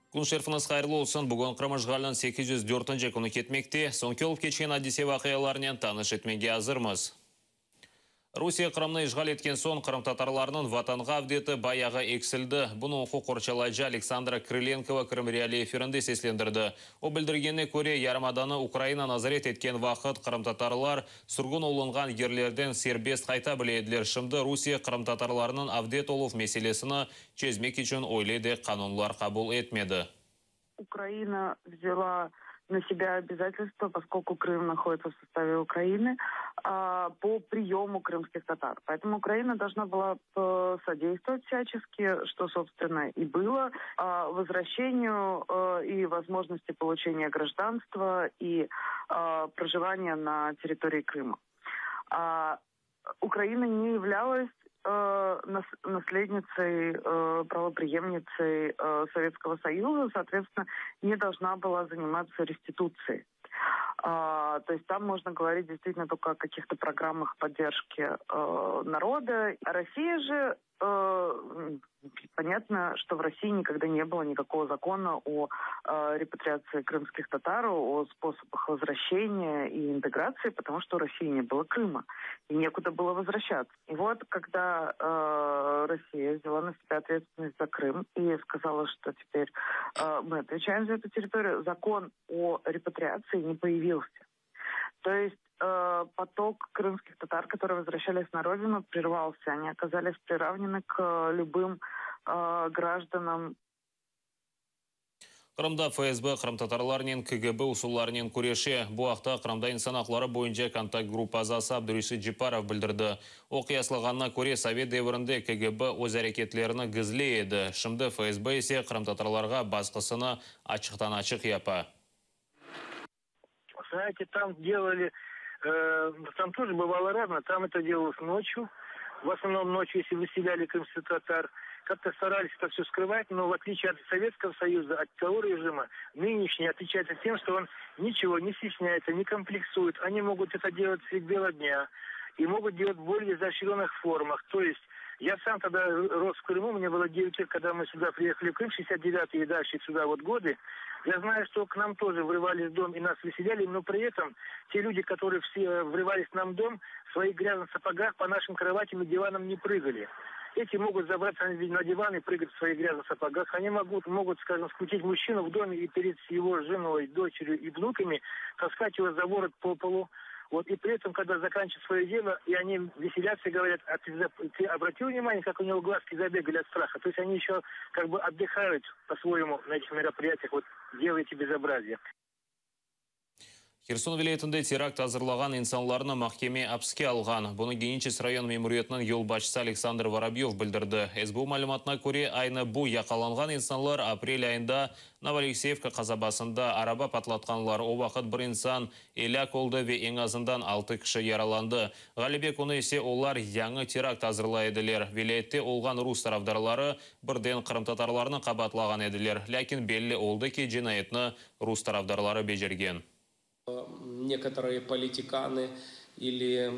Күн шерфіңіз қайырлы олсын, бүгін Қырымыжғалын 804 күні кетмекте. Соңкеліп кечкен адисе вақияларынан таныш етмеге азырмыз. Русия Қырымны işgal еткен соң Қырым татарларының ватанға авдеті баяғы эксілді. Бұны оқу қорчалайжы Александра Крыленкова Қырым реалий эфирінде сеслендірді. О білдіргеніне көре ярмаданы Украина назарет еткен вақыт Қырым татарлар сұрғын олынған ерлерден сербест қайта біледілер. Шымды Русия Қырым татарларының авдет олув меселесіні чезмек үшін ойлайды қанунлар қабыл етмеді. Украина взяла на себя обязательства, поскольку Крым находится в составе Украины, по приему крымских татар. Поэтому Украина должна была содействовать всячески, что, собственно, и было, возвращению и возможности получения гражданства и проживания на территории Крыма. Украина не являлась наследницей, правопреемницей Советского Союза, соответственно, не должна была заниматься реституцией. То есть там можно говорить действительно только о каких-то программах поддержки народа. Россия же, понятно, что в России никогда не было никакого закона о репатриации крымских татар, о способах возвращения и интеграции, потому что у России не было Крыма, и некуда было возвращаться. И вот, когда Россия взяла на себя ответственность за Крым и сказала, что теперь мы отвечаем за эту территорию, закон о репатриации не появился. То есть поток крымских татар, которые возвращались на родину, прервался. Они оказались приравнены к любым гражданам. Қырымда ФСБ Қырым татарларының КГБ усулларының көреші. Бұл ақта Қырымда инсан ақлары бойынша контакт группазасы Абдурисі Джипаров білдірді. О қияслығанына көре Совет дәуірінде КГБ өз әрекетлеріні гізле еді. Шымды ФСБ есе Қырым татарларға басқысыны ачықтан ачық япа. Знаете, там делали, там тоже бывало разное, там это делалось ночью, в основном ночью, если выселяли крымских татар, как-то старались это все скрывать, но в отличие от Советского Союза, от того режима, нынешний отличается тем, что он ничего не стесняется, не комплексует, они могут это делать средь бела дня и могут делать в более изощренных формах, то есть я сам тогда рос в Крыму, мне было 9 лет, когда мы сюда приехали в Крым, 69-е и дальше сюда вот годы. Я знаю, что к нам тоже врывались в дом и нас выселяли, но при этом те люди, которые все врывались к нам в дом, в своих грязных сапогах по нашим кроватям и диванам не прыгали. Эти могут забраться на диван и прыгать в своих грязных сапогах. Они могут, скажем, скрутить мужчину в доме и перед его женой, дочерью и внуками таскать его за ворот по полу. Вот, и при этом, когда заканчивают свое дело, и они веселятся и говорят, а ты обратил внимание, как у него глазки забегали от страха? То есть они еще как бы отдыхают по-своему на этих мероприятиях, вот делаете безобразие. Херсон вилетінде теракт азырлаған инсанларына махкеме апске алған. Бұны Геничес район мемориятының ел башчысы Александр Воробьев білдірді. СБУ мәліметіне көре айны бұл яқаланған инсанлар апрель айында Новоалексеевка қазабасында араба патлатқанлар. О вақыт бір инсан еляк олды ве ең азындан 6 кіші яраланды. Ғалибек оны есе олар яңы теракт азырлайдылер. Вилетте олған рус тарафдарлары бірден Қырым татарларына қабатлаған еділер. Ләкин белі олды ке жинайетіні рус тарафдарлары бежерген. Некоторые политиканы или,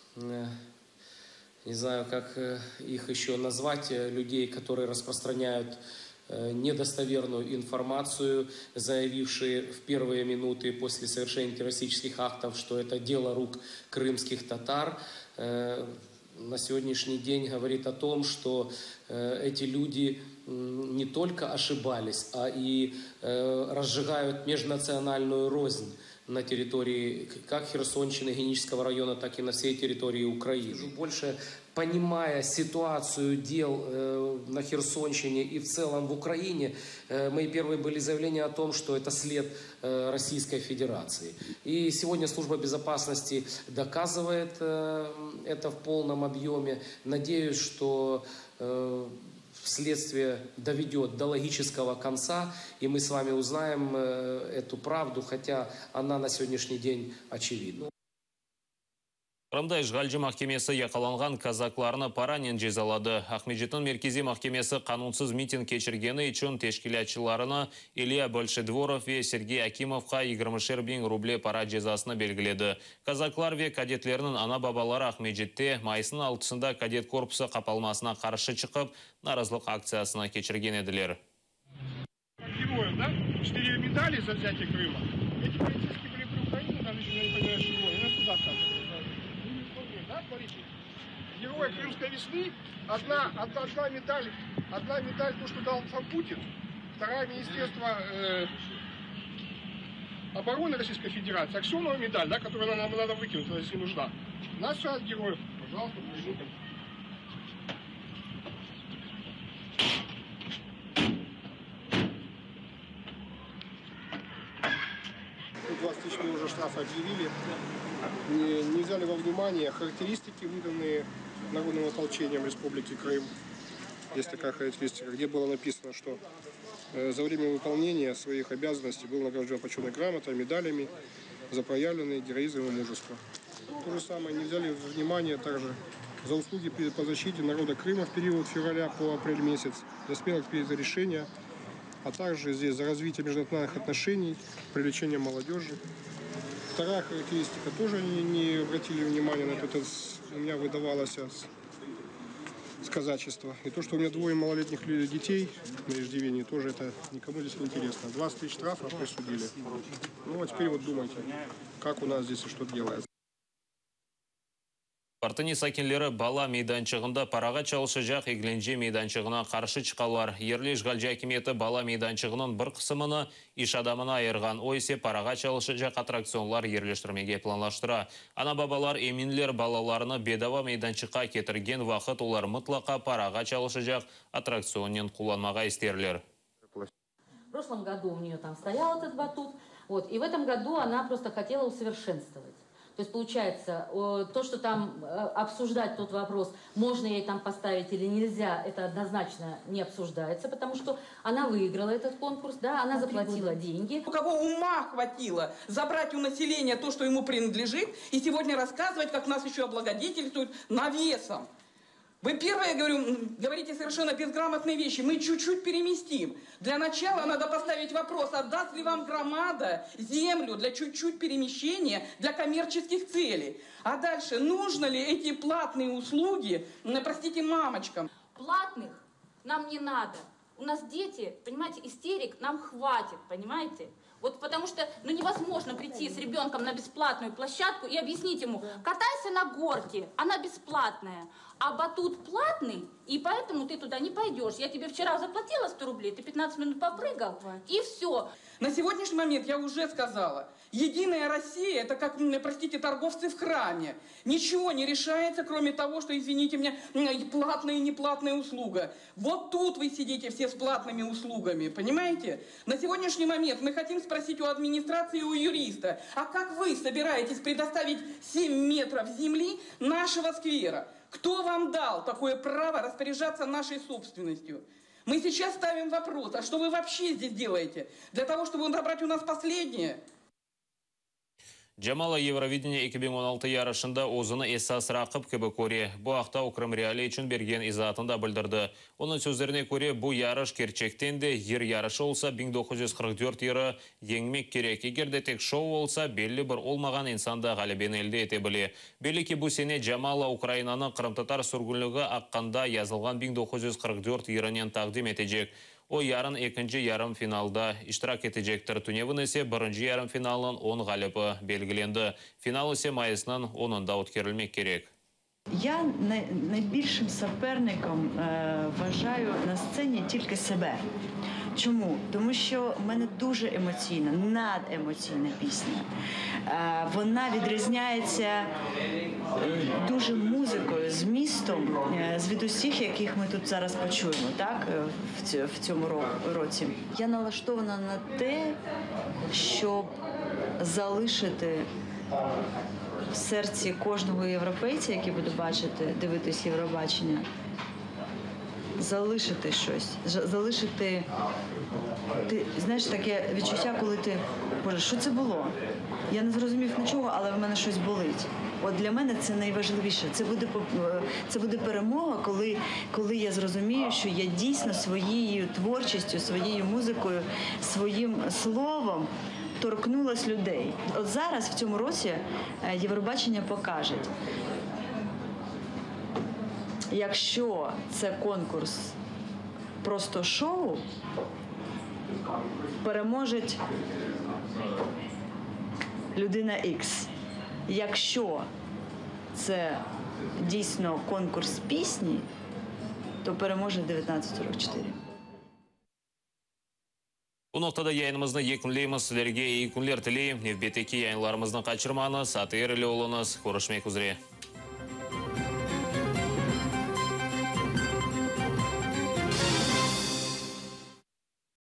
не знаю, как их еще назвать, людей, которые распространяют недостоверную информацию, заявившие в первые минуты после совершения террористических актов, что это дело рук крымских татар, на сегодняшний день говорит о том, что эти люди не только ошибались, а и разжигают межнациональную рознь на территории как Херсонщины, Генического района, так и на всей территории Украины. Больше понимая ситуацию дел на Херсонщине и в целом в Украине, мои первые были заявления о том, что это след Российской Федерации. И сегодня служба безопасности доказывает это в полном объеме. Надеюсь, что следствие доведет до логического конца, и мы с вами узнаем эту правду, хотя она на сегодняшний день очевидна. Қырымда işgalci mahkemesi яқаланған казакларына паранен жезалады. Ахмеджеттің меркези mahkemesi қанунсыз митинг кешіргені үшін тешкілятшыларына Илья Большедворов ве Сергей Акимовқа 20 рубле пара жезасына белгіледі. Казаклар ве кадетлерінің ана бабалары Ахмеджетте майысының 6-сында кадет корпусы қапалмасына қаршы шығып, наразылық акциясына кешірген еділер. 4 медали за взятие Крыма. Эти полицейские были при Украине, там еще не понимаю, чего. И нас туда оказывают. Да, смотрите. Герой Крымской весны. Одна медаль, то, что дал сам Путин. Вторая Министерство обороны Российской Федерации. Аксенова медаль, да, которую нам надо выкинуть, если нужна. У нас все от героев. Пожалуйста, приезжайте. Ну, 20 тысяч мы уже штрафы объявили. Не взяли во внимание характеристики, выданные народным ополчением Республики Крым. Есть такая характеристика, где было написано, что за время выполнения своих обязанностей был награжден почетной грамотой, медалями за проявленный героизм и мужество. То же самое не взяли во внимание также за услуги по защите народа Крыма в период февраля по апрель месяц, за смелость перед решения, а также здесь за развитие межнациональных отношений, привлечение молодежи. Вторая характеристика тоже не обратили внимания на это, у меня выдавалось с казачества. И то, что у меня 2 малолетних детей на иждивении, тоже это никому здесь не интересно. 20 тысяч штрафов присудили. Ну а теперь вот думайте, как у нас здесь и что делается. Партыни сакинлері бала мейданчығында параға чалышы жақ Игленже мейданчығына қаршы чықалар. Ерлі жғал жәкіметі бала мейданчығының бір қысымыны иш адамына айырған. Ойсе параға чалышы жақ аттракционлар ерлештірмеге планлаштыра. Ана бабалар емінлер балаларыны бедава мейданчыққа кетірген вақыт олар мұтлақа параға чалышы жақ аттракционнен құланмаға істерлер. В прошлом году у нее там стоял этот батут, и в этом году она просто хотела усовершенствовать. То есть, получается, то, что там обсуждать тот вопрос, можно ей там поставить или нельзя, это однозначно не обсуждается, потому что она выиграла этот конкурс, да, она заплатила деньги. У кого ума хватило забрать у населения то, что ему принадлежит, и сегодня рассказывать, как нас еще облагодетельствуют навесом. Вы первое, говорите совершенно безграмотные вещи. Мы чуть-чуть переместим. Для начала надо поставить вопрос, отдаст ли вам громада землю для чуть-чуть перемещения для коммерческих целей. А дальше, нужно ли эти платные услуги, простите, мамочкам? Платных нам не надо. У нас дети, понимаете, истерик нам хватит, понимаете? Вот потому что невозможно прийти с ребенком на бесплатную площадку и объяснить ему, катайся на горке, она бесплатная, а батут платный, и поэтому ты туда не пойдешь. Я тебе вчера заплатила 100 рублей, ты 15 минут попрыгал, и все. На сегодняшний момент я уже сказала, Единая Россия, это как, простите, торговцы в храме. Ничего не решается, кроме того, что, извините меня, платная и неплатная услуга. Вот тут вы сидите все с платными услугами, понимаете? На сегодняшний момент мы хотим спросить у администрации и у юриста, а как вы собираетесь предоставить 7 метров земли нашего сквера? Кто вам дал такое право распоряжаться нашей собственностью? Мы сейчас ставим вопрос, а что вы вообще здесь делаете? Для того, чтобы забрать у нас последнее? Джамала Евровидение 2016 ярышында озыны эсас рақып кебі көре. Бұ ақта Украм Реали үшін берген изатында білдірді. Оның сөздеріне көре бұл ярыш керчектен де ер ярышы олса 1944 ері еңмек керек. Егерде тек шоу олса белі бір олмаған инсанда ғалебен елде ете біле. Белі ке бұл сене Джамала Украинаның Қырым-татар сүргінлігі аққанда yazылған 1944 ерінен тақдим етежек. O yarın ikinci yarım finalda iştirak edecektir. Tünevin ise birinci yarım finalın 10 galibi belgilendi. Final ise Mayıs'nın 10'unda o'tkazilmek gerek. Я найбільшим соперником вважаю на сцені тільки себе. Чому? Тому що в мене дуже емоційна, надемоційна пісня. Вона відрізняється дуже музикою, змістом, від усіх, яких ми тут зараз почуємо, так, в цьому році. Я налаштована на те, щоб залишити в серці кожного європейця, який буде дивитись Євробачення, залишити щось, залишити, ти знаєш, таке відчуття, коли ти, боже, що це було? Я не зрозумів нічого, але в мене щось болить. От для мене це найважливіше. Це буде перемога, коли я зрозумію, що я дійсно своєю творчістю, своєю музикою, своїм словом торкнулась людей. От зараз, в цьому році, Євробачення покаже, якщо це конкурс просто шоу, переможе людина X. Якщо це дійсно конкурс пісні, то переможе 1944. Bu noktada yayınımızda yekunlayımız. Sizlerge iyi günler tileyim. Nevbeteki yayınlarımızdan kaçırmanız, atı erili olunuz. Görüşmek üzere.